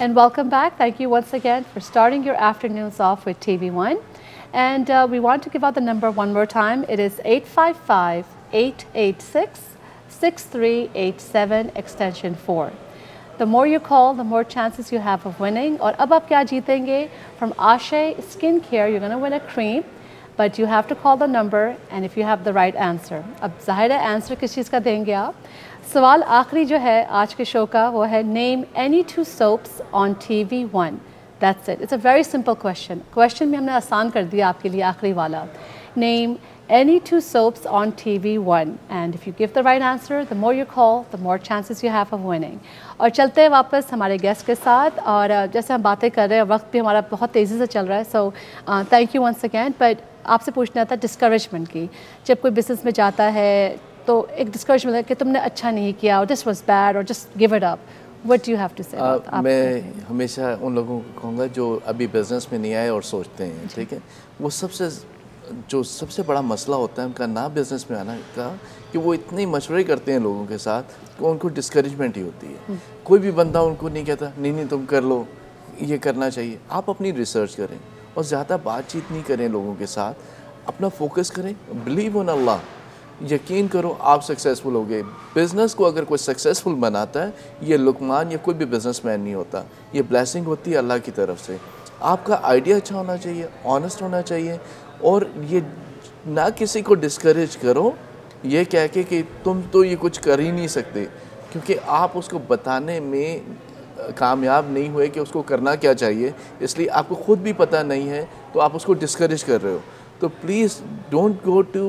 And welcome back. Thank you once again for starting your afternoons off with TV1. And we want to give out the number one more time. It is 855-886-6387 extension 4. The more you call, the more chances you have of winning. और अब आप क्या जीतेंगे? From Ashay Skincare, you're going to win a cream. But you have to call the number and if you have the right answer. अब ज़ाहिर है answer किस चीज़ का देंगे आप? सवाल आखिरी जो है आज के शो का वो है Name any two soaps on TV1. That's it. It's a very simple question. Question भी हमने आसान कर दिया आपके लिए आखिरी वाला. Name any two soaps on TV1. And if you give the right answer, the more you call, the more chances you have of winning. और चलते हैं वापस हमारे गेस्ट के साथ और जैसे हम बातें कर रहे हैं वक्त भी हमारा बहुत तेज़ी से चल रहा है. So thank you once again. But आपसे पूछना था डिस्करेजमेंट की. जब कोई बिजनेस में जाता है तो एक डिस्करेजमेंट है कि तुमने अच्छा नहीं किया और दिस वाज बैड और just give it up. What do you have to say? मैं हमेशा उन लोगों को कहूँगा जो अभी बिजनेस में नहीं आए और सोचते हैं, ठीक है, वो सबसे बड़ा मसला होता है उनका ना बिजनेस में आना का कि वो इतने मशवरे करते हैं लोगों के साथ कि उनको डिस्करेजमेंट ही होती है. कोई भी बंदा उनको नहीं कहता नहीं तुम कर लो, ये करना चाहिए. आप अपनी रिसर्च करें और ज़्यादा बातचीत नहीं करें लोगों के साथ. अपना फोकस करें. Believe in Allah. यकीन करो आप सक्सेसफुल होगे. बिज़नेस को अगर कोई सक्सेसफुल बनाता है ये लुकमान या कोई भी बिजनेसमैन नहीं होता. ये ब्लेसिंग होती है अल्लाह की तरफ से. आपका आइडिया अच्छा होना चाहिए, ऑनेस्ट होना चाहिए और ये ना किसी को डिस्करेज करो ये कह के कि तुम तो ये कुछ कर ही नहीं सकते, क्योंकि आप उसको बताने में कामयाब नहीं हुए कि उसको करना क्या चाहिए, इसलिए आपको ख़ुद भी पता नहीं है तो आप उसको डिस्करेज कर रहे हो. तो please don't go to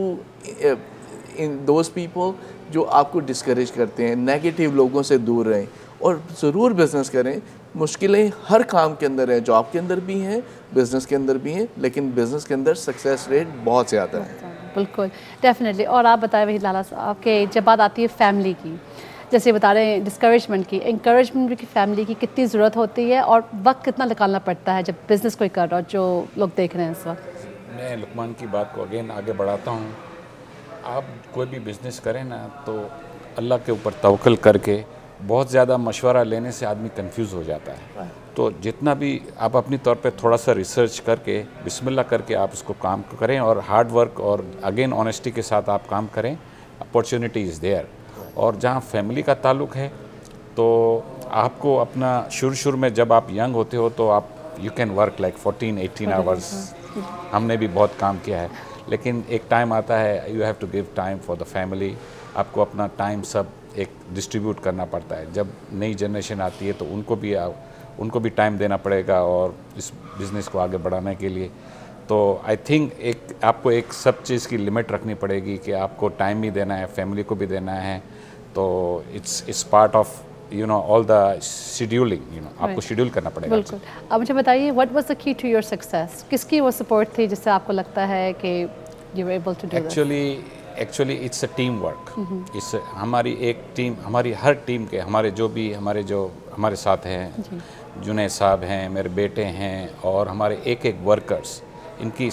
in those people जो आपको डिस्करेज करते हैं. नेगेटिव लोगों से दूर रहें और ज़रूर बिज़नेस करें. मुश्किलें हर काम के अंदर हैं, जॉब के अंदर भी हैं, बिज़नेस के अंदर भी हैं, लेकिन बिज़नेस के अंदर सक्सेस रेट बहुत ज़्यादा है. बिल्कुल, डेफिनेटली. और आप बताएं वही लाला साहब कि जब बात आती है फैमिली की, जैसे बता रहे हैं डिस्करेजमेंट की, इंकरेजमेंट की फैमिली की कितनी ज़रूरत होती है और वक्त कितना निकालना पड़ता है जब बिज़नेस कोई कर रहा हो, जो लोग देख रहे हैं इस वक्त. मैं लुकमान की बात को अगेन आगे बढ़ाता हूँ. आप कोई भी बिज़नेस करें ना तो अल्लाह के ऊपर तवक्ल करके बहुत ज़्यादा मशवरा लेने से आदमी कंफ्यूज हो जाता है. तो जितना भी आप अपनी तौर पे थोड़ा सा रिसर्च करके बिस्मिल्लाह करके आप उसको काम करें और हार्ड वर्क और अगेन ऑनेस्टी के साथ आप काम करें. Opportunity is there. और जहाँ फैमिली का ताल्लुक़ है तो आपको अपना शुरू में जब आप यंग होते हो तो आप you can work like 14-18 hours. हमने भी बहुत काम किया है, लेकिन एक टाइम आता है you have to give time for the family. आपको अपना टाइम सब एक डिस्ट्रीब्यूट करना पड़ता है. जब नई जनरेशन आती है तो उनको भी टाइम देना पड़ेगा और इस बिज़नेस को आगे बढ़ाने के लिए. तो आई थिंक आपको एक सब चीज़ की लिमिट रखनी पड़ेगी कि आपको टाइम भी देना है, फैमिली को भी देना है. तो it's part of all the scheduling. आपको शेड्यूल करना पड़ेगा. बिल्कुल. अब मुझे बताइए what was the key to your success? किसकी वो सपोर्ट थी जिससे आपको लगता है कि you were able to do this? Actually it's a team work. इस हमारी एक टीम, हमारी हर टीम के हमारे जो हमारे साथ हैं, जुनैद साहब हैं, मेरे बेटे हैं और हमारे एक वर्कर्स, इनकी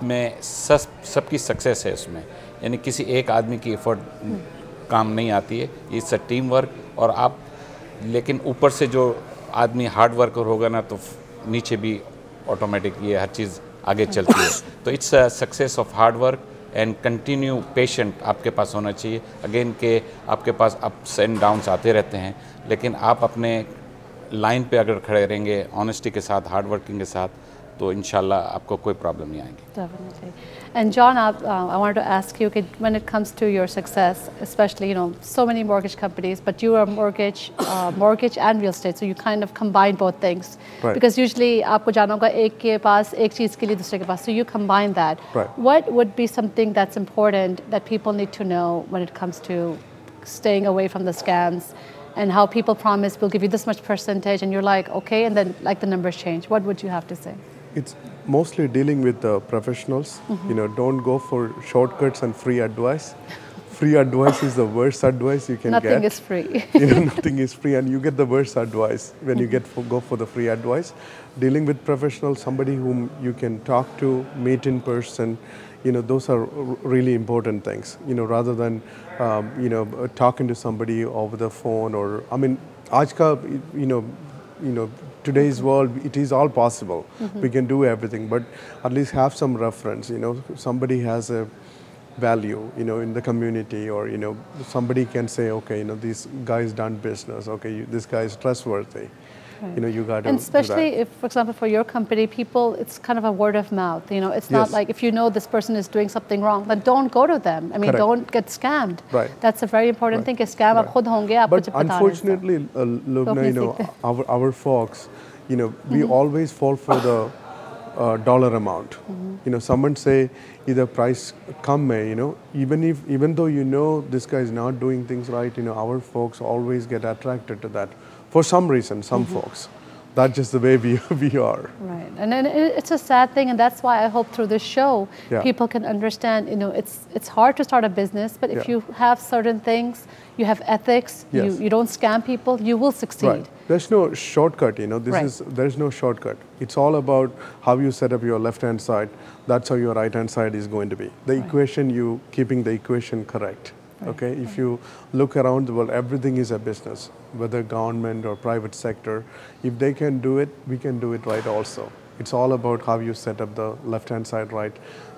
सबकी सक्सेस है इसमें. यानी किसी एक आदमी की एफर्ट काम नहीं आती है. It's a team work. और आप लेकिन ऊपर से जो आदमी हार्ड वर्कर होगा ना तो नीचे भी ऑटोमेटिक ये हर चीज़ आगे चलती है. तो it's a success of hard work and continue patient आपके पास होना चाहिए. अगेन के आपके पास अप्स एंड डाउन्स आते रहते हैं, लेकिन आप अपने लाइन पे अगर खड़े रहेंगे ऑनेस्टी के साथ, हार्ड वर्किंग के साथ, तो इंशाल्लाह आपको कोई प्रॉब्लम नहीं आएगी. Definitely. And John, I wanted to ask you, when it comes to your success, especially so many mortgage companies, but you are mortgage and real estate, so you kind of combine both things. Right. Because usually आपको जाना होगा एक के पास एक चीज़ के लिए दूसरे के पास, so you combine that. Right. What would be something that's important that people need to know when it comes to staying away from the scams? And how people promise we'll give you this much percentage, and you're like, okay, and then like the numbers change. What would you have to say? It's mostly dealing with the professionals. Don't go for shortcuts and free advice. Free advice is the worst advice you can get. Nothing is free. Nothing is free, and you get the worst advice when you go for the free advice. Dealing with professionals, somebody whom you can talk to, meet in person. Those are really important things. Rather than talking to somebody over the phone or I mean, आज का today's world, it is all possible. We can do everything, but at least have some reference. Somebody has a value, in the community, or somebody can say, okay, this guy's done business. Okay, this guy is trustworthy. Right. You got to. And especially if, for example, for your company, people, it's kind of a word of mouth. It's not like if you know this person is doing something wrong, then don't go to them. I mean, Correct. don't get scammed. Right. That's a very important thing. Scam आप खुद होंगे, आपको But जब पता नहीं unfortunately, Lubna, our folks, we always fall for the dollar amount. Someone say either price come may, even though this guy is not doing things right, our folks always get attracted to that. For some reason, some folks. That's just the way we are. Right, and then it's a sad thing, and that's why I hope through this show, people can understand, it's hard to start a business, but if you have certain things, you have ethics, you don't scam people, you will succeed. Right. There's no shortcut, there's no shortcut. It's all about how you set up your left-hand side. That's how your right-hand side is going to be. The equation, keeping the equation correct. Okay, if you look around the world, everything is a business, whether government or private sector. If they can do it, we can do it right also. It's all about how you set up the left-hand side right,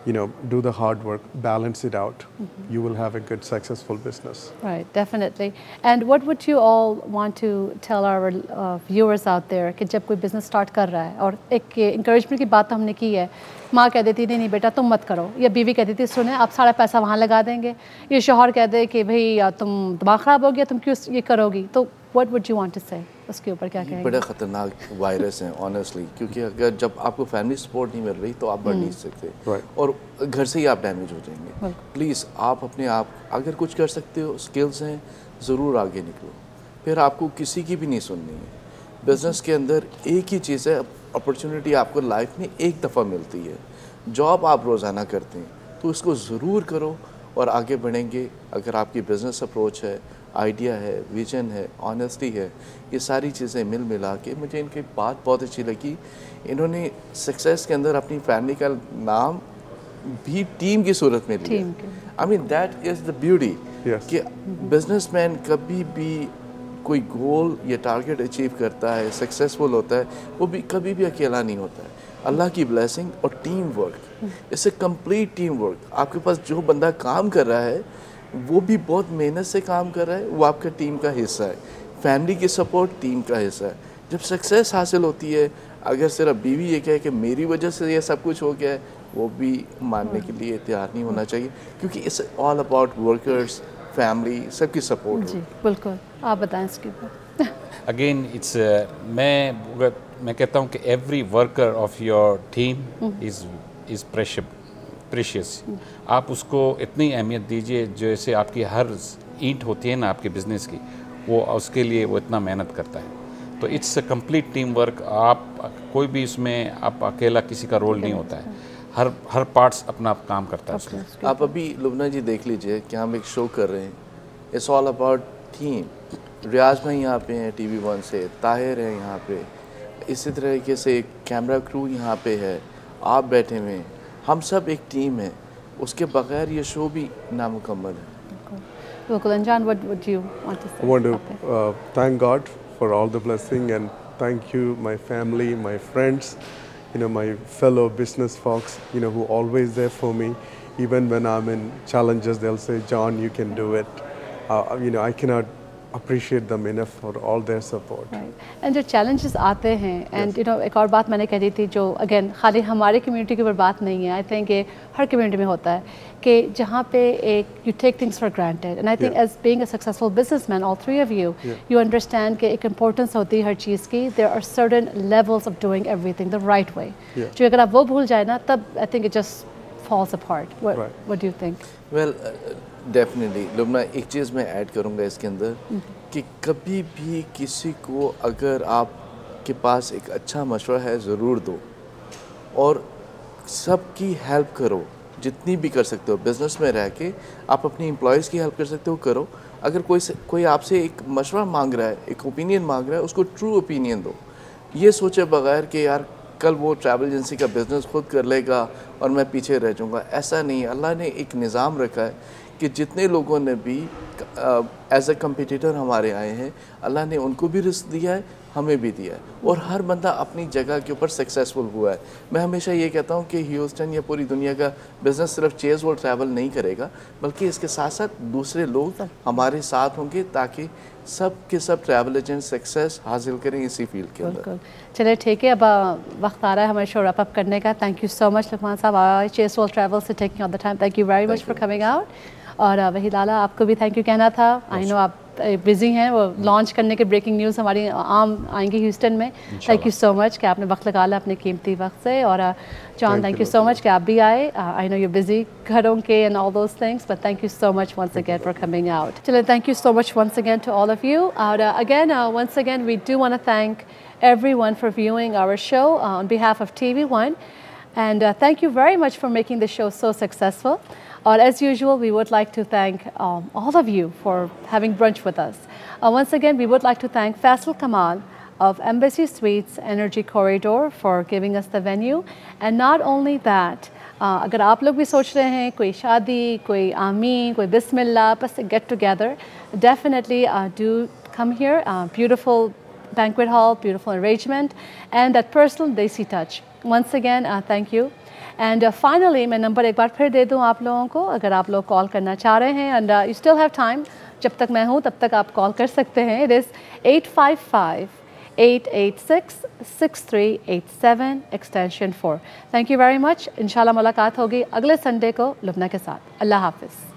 do the hard work, balance it out. You will have a good, successful business. Right, definitely. And what would you all want to tell our viewers out there कि जब कोई business start कर रहा है और एक encouragement की बात हमने की है, माँ कह देती नहीं बेटा तुम मत करो, या बीवी कहती थी सुने आप सारा पैसा वहाँ लगा देंगे, ये शौहर कह दे कि भाई तुम दिमाग ख़राब हो गया तुम क्यों ये करोगी, तो what would you want to say? उसके ऊपर क्या कहेंगे? बड़ा ख़तरनाक वायरस है ऑनेस्टली, क्योंकि अगर जब आपको फैमिली सपोर्ट नहीं मिल रही तो आप बढ़ नहीं सकते और घर से ही आप डैमेज हो जाएंगे. प्लीज़ आप अपने आप अगर कुछ कर सकते हो, स्किल्स हैं, ज़रूर आगे निकलो. फिर आपको किसी की भी नहीं सुननी है. बिज़नेस के अंदर एक ही चीज़ है, अपॉर्चुनिटी आपको लाइफ में एक दफ़ा मिलती है. जॉब आप रोज़ाना करते हैं तो इसको ज़रूर करो और आगे बढ़ेंगे. अगर आपकी बिज़नेस अप्रोच है, आइडिया है, विजन है, ऑनेस्टी है, ये सारी चीज़ें मिल मिला के मुझे इनकी बात बहुत अच्छी लगी. इन्होंने सक्सेस के अंदर अपनी फैमिली का नाम भी टीम की सूरत में लिया. I mean that is the beauty कि बिजनेसमैन कभी भी कोई गोल या टारगेट अचीव करता है, सक्सेसफुल होता है, वो भी कभी भी अकेला नहीं होता है. अल्लाह की ब्लेसिंग और टीम वर्क, इससे कंप्लीट टीम वर्क. आपके पास जो बंदा काम कर रहा है वो भी बहुत मेहनत से काम कर रहा है, वो आपका टीम का हिस्सा है. फैमिली की सपोर्ट टीम का हिस्सा है. जब सक्सेस हासिल होती है, अगर सिर्फ बीवी ये कहे कि मेरी वजह से ये सब कुछ हो गया है, वो भी मानने के लिए तैयार नहीं होना चाहिए, क्योंकि it's all about workers, family, सबकी सपोर्ट. जी बिल्कुल, आप बताएं इसके ऊपर. अगेन इट्स मैं कहता हूँ कि every worker of your team is precious. आप उसको इतनी अहमियत दीजिए जैसे आपकी हर ईंट होती है ना आपके बिज़नेस की, वो उसके लिए वो इतना मेहनत करता है. तो it's a complete team work. आप कोई भी इसमें आप अकेला किसी का रोल नहीं होता है. हर पार्ट्स अपना काम करता है उसमें. आप अभी लुबना जी देख लीजिए कि हम एक शो कर रहे हैं, it's all about team. Riyaz भाई यहाँ पे हैं TV1 से, ताहिर है यहाँ पे, इसी तरीके से कैमरा क्रू यहाँ पे है, आप बैठे हुए हैं, हम सब एक टीम है. उसके बगैर ये शो भी नामुकम्मल है. Anjan, what would you want to say? I want to thank God for all the blessing, and thank you, my family, my friends, my fellow business folks, who are always there for me. Even when I'm in challenges, they'll say, John, you can do it. I cannot appreciate them enough for all their support. Right. And जो challenges आते हैं, and एक और बात मैंने कही थी जो again खाली हमारे community की बात नहीं है, I think ये हर community में होता है कि जहाँ पे you take things for granted, and I think as being a successful businessman, all three of you, you understand कि एक importance होती है हर चीज़ की. There are certain levels of doing everything the right way. जो अगर आप वो भूल जाए ना, तब I think it just falls apart. What do you think? Well, definitely Lubna, एक चीज़ मैं ऐड करूँगा इसके अंदर कि कभी भी किसी को अगर आपके पास एक अच्छा मशवरा है ज़रूर दो, और सबकी हेल्प करो जितनी भी कर सकते हो. बिज़नेस में रह के आप अपनी एम्प्लॉयज़ की हेल्प कर सकते हो, करो. अगर कोई आपसे एक मशवरा मांग रहा है, एक ओपिनियन मांग रहा है, उसको ट्रू ओपिनियन दो. ये सोचे बगैर कि यार कल वो ट्रैवल एजेंसी का बिज़नेस खुद कर लेगा और मैं पीछे रह जाऊँगा. ऐसा नहीं है. अल्लाह ने एक निज़ाम रखा है कि जितने लोगों ने भी एज ए कम्पिटिटर हमारे आए हैं, अल्लाह ने उनको भी रिस्क दिया है, ہمیں بھی دیا ہے, اور ہر بندہ اپنی جگہ کے اوپر سکسیسفل ہوا ہے. میں ہمیشہ یہ کہتا ہوں کہ ہیوسٹن یا پوری دنیا کا بزنس صرف چیز ورلڈ ٹریول نہیں کرے گا, بلکہ اس کے ساتھ ساتھ دوسرے لوگ ہمارے ساتھ ہوں گے تاکہ سب کے سب ٹریول ایجنٹ سکسیس حاصل کریں اسی فیلڈ کے اندر. چلے ٹھیک ہے, اب وقت آ رہا ہے ہمارے شو ریپ اپ کرنے کا. تھینک یو سو مچ لقمان صاحب, چیز ورلڈ ٹریول سے taking all the time. Thank you very much for coming out. اور وہی لالا آپ کو بھی تھینک یو کہنا تھا. آئی نو آپ بزی ہیں, وہ لانچ کرنے کے بریکنگ نیوز ہماری عام آئیں گی ہیوسٹن میں. تھینک یو سو مچ کہ آپ نے وقت نکالا اپنے قیمتی وقت سے. اور جان تھینک یو سو مچ کہ آپ بھی آئے. آئی نو یو بزی گھروں کے and all those things, but thank you so much once again for coming out. چلے thank you so much once again to all of you. اور again once again we do want to thank everyone for viewing our show on behalf of TV1, and thank you very much for making the show so successful. Or as usual, we would like to thank all of you for having brunch with us. Once again, we would like to thank Faisal Kamal of Embassy Suites Energy Corridor for giving us the venue. And not only that, اگر آپ لوگ بھی سوچ رہے ہیں کوئی شادی, کوئی آمین, کوئی بسم اللہ, بس get together, definitely do come here. Beautiful banquet hall, beautiful arrangement, and that personal desi touch. Once again, thank you. And finally, میں نمبر ایک بار پھر دے دوں آپ لوگوں کو, اگر آپ لوگ کال کرنا چاہ رہے ہیں, and you still have time, جب تک میں ہوں تب تک آپ کال کر سکتے ہیں. It is 855-886-6387 extension 4. Thank you very much. انشاءاللہ ملاقات ہوگی اگلے سنڈے کو لبنہ کے ساتھ. اللہ حافظ.